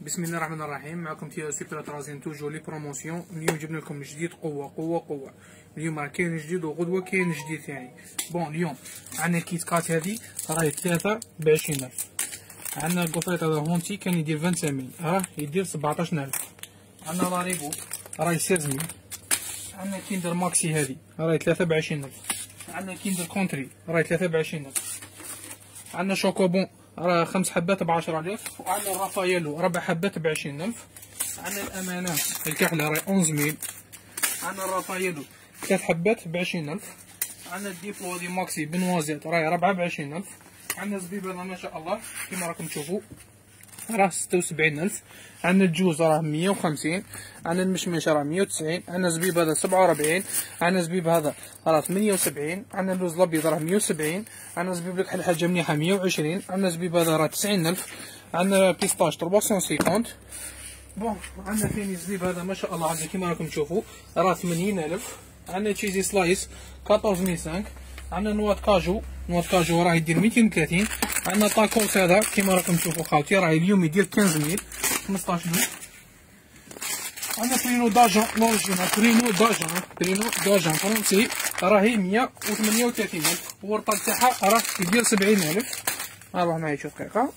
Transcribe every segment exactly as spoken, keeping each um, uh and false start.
بسم الله الرحمن الرحيم. معكم تي سوبر ترازين توجو لي بروموسيون. اليوم جبنا لكم جديد قوه قوه قوه. اليوم راه كاين جديد وغدوه كاين جديد ثاني. بون اليوم عندنا الكيت كات هذه راهي ثلاثه بعشرين ألف. عندنا الكوفريت هذا هونتي كان يدير خمسة ميل راه يدير سبعطاش ألف. عندنا لاريبو راهي ستة ميل. عندنا كيندر ماكسي هذه راهي ثلاثة بعشرين ألف. عندنا كيندر كونتري راهي ثلاثة بعشرين ألف. عندنا شوكوبون راه خمس حبات بعشرة آلاف. وعندنا الرافاييلو ربع حبات بعشرين ألف. عندنا الأمانة الكحلة راهي أونز ميل. عندنا الرافاييلو ثلاث حبات بعشرين ألف. عندنا الديبلو دي ماكسي بنوازيت راهي ربعة بعشرين ألف. عندنا الزبيبة ما شاء الله كيما راكم تشوفوا راه ستة وسبعين ألف. عندنا الجوز راه مية وخمسين. عندنا المشمش راه مية وتسعين. عندنا زبيب هذا سبعة وربعين. عندنا زبيب هذا راه ثمانية وسبعين. عندنا اللوز الابيض راه مية وسبعين. عندنا زبيب الكحل حاجه مليحه مية وعشرين. عندنا زبيب هذا راه تسعين ألف. عندنا بيستاش ثلاثمية وخمسين. بون عندنا ثاني زبيب هذا ما شاء الله هذا كيما راكم تشوفوا راه ثمانين ألف. عندنا تشيزي سلايس أربعطاش مية وخمسة. عندنا نوات كاجو نوات كاجو راه يدير ميتين وثلاثين. عندنا طاكوس هذا كيما راكم تشوفوا خاوتي راه اليوم يدير خمسطاش ميل خمسطاش ميل. عندنا برينو داجون لونجينا برينو داجون برينو داجون فرونسي راهي مية وثمانية وثلاثين ألف. الورطه تاعها راه يدير سبعين ألف. نروح معايا شوف دقيقه.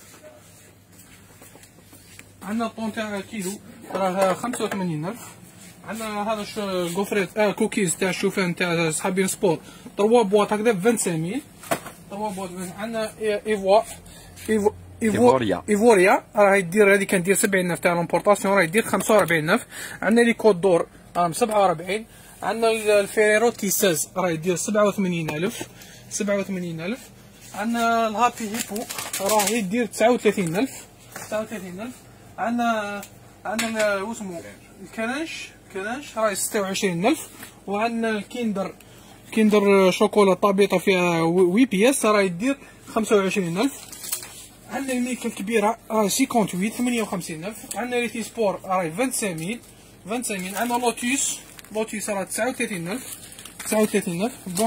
عندنا الطون تاع كيلو راه خمسة وثمانين ألف. عندنا هذا الكوفريت اه كوكيز تاع الشوفان تاع صحابين سبور ثلاثة بواط هكذا ب خمسة وعشرين ميل ثلاثة بواط. عندنا ايفوا ايفو ايفوريا ايفوريا راه يدير هذه كندير سبعين ألف تاع لومبورطاسيون راه يدير خمسة وأربعين ألف. عندنا لي كود دور راهم سبعة وأربعين. عندنا الفيريرو تيساز راه يدير سبعة وثمانين ألف سبعة وثمانين ألف. عندنا الهابي هيبو راه يدير تسعة وثلاثين ألف تسعة وثلاثين ألف. عندنا عندنا واسمو الكرنش كرنش راهي ستة وعشرين ألف. وعندنا الكيندر كيندر شوكولا طابيطه فيها وي بي اس راه يدير خمسة وعشرين ألف. عندنا الميكا الكبيره راهي ثمانية وثمانين ثمانية وخمسين ألف. عندنا ليتي سبور راهي خمسة وعشرين ميل خمسة وعشرين ميل. عندنا لوتيس لوتيس راه تسعة وثلاثين ألف تسعة وثلاثين ألف. بون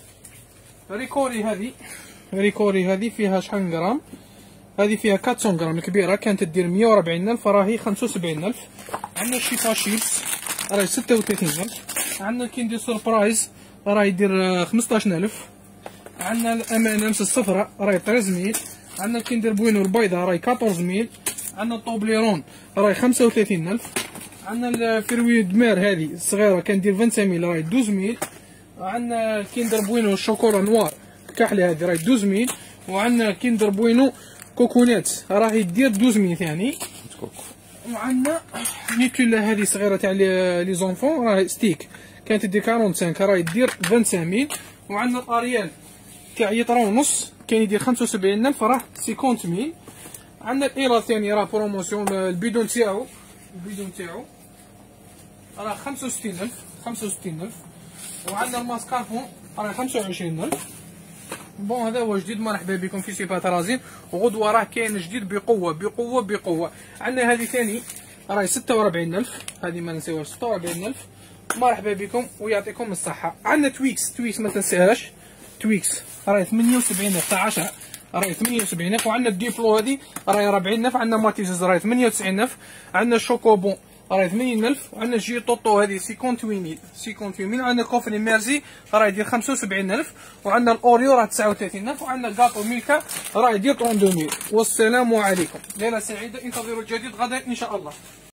ريكوري هذه ريكوري هذه فيها شحال غرام؟ هذه فيها أربعمية غرام الكبيره كانت تدير مية وأربعين ألف راهي خمسة وسبعين ألف. عندنا الشيفا شيبس راهي ستة وثلاثين ألف. عندنا الكيندي سوربرايز راه يدير خمسطاش ألف. عندنا الأمانة نفس الصفراء راهي ثلاثة ميل. عندنا الكيندر بوينو البيضاء راهي أربعطاش ميل. عندنا الطوبليرون راهي خمسة وثلاثين ألف. عندنا الفروي دمار هذه الصغيره كندير خمسة ميل راهي اثناش ميل. عندنا الكيندر بوينو الشوكولا نوار الكحله هذه راهي اثناش ميل. وعندنا الكيندر بوينو كوكونات راه يدير اثناش ميل ثاني. وعندنا نيكولا هذه صغيره تاع لي زونفون راهي ستيك كانت تدير خمسة وأربعين راهي يدير خمسة ميل. وعندنا الاريال تاع يطرا ونص كاين يدير خمسة وسبعين ألف راه خمسين ميل. عندنا الايلا ثاني راه بروموسيون البيدون تاعو البيدون تاعو راه خمسة وستين ألف خمسة وستين ألف. وعندنا الماسكاربون راه خمسة وعشرين ألف. بون هذا هو جديد. مرحبا بكم في سيبا ترازين. وغدوه راه كاين جديد بقوه بقوه بقوه. عندنا هذه ثاني راهي ستة وأربعين ألف هذه ما نساوهاش ستة وأربعين ألف. مرحبا بكم ويعطيكم الصحه. عندنا تويكس تويكس ما تنساهاش تويكس راهي ثمانية وسبعين ألف تاع عشرة راهي ثمانية وسبعين ألف. وعندنا الديبلو هذه راهي أربعين ألف. عندنا ماتيزز راهي ثمانية وتسعين ألف. عندنا الشوكوبون راهي ثمانين ألف. وعندنا جي توتو هذه ثمانية وثمانين ميل ثمانية وثمانين ميل. عندنا كوفري ميرزي راه يدير خمسة وسبعين ألف. وعندنا الاوريو راه تسعة وثلاثين ألف. وعندنا الكاطو ميلكا راه يدير اثنين وثلاثين ميل. والسلام عليكم. ليله سعيده. انتظروا الجديد غدا ان شاء الله.